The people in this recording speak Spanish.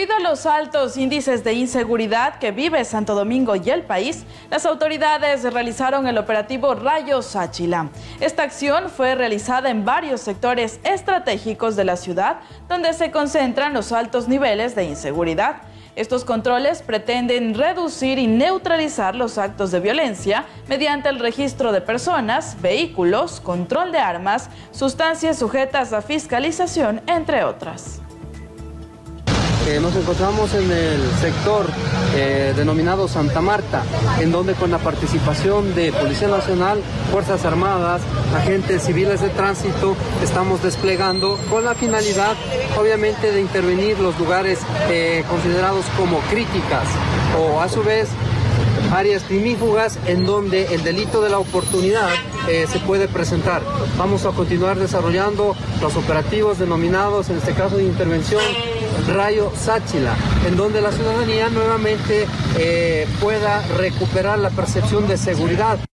Debido a los altos índices de inseguridad que vive Santo Domingo y el país, las autoridades realizaron el operativo Rayo Sáchila. Esta acción fue realizada en varios sectores estratégicos de la ciudad, donde se concentran los altos niveles de inseguridad. Estos controles pretenden reducir y neutralizar los actos de violencia mediante el registro de personas, vehículos, control de armas, sustancias sujetas a fiscalización, entre otras. Nos encontramos en el sector denominado Santa Marta, en donde con la participación de Policía Nacional, Fuerzas Armadas, agentes civiles de tránsito, estamos desplegando con la finalidad, obviamente, de intervenir los lugares considerados como críticas o, a su vez, áreas primífugas en donde el delito de la oportunidad se puede presentar. Vamos a continuar desarrollando los operativos denominados, en este caso de intervención, Rayo Sáchila, en donde la ciudadanía nuevamente pueda recuperar la percepción de seguridad.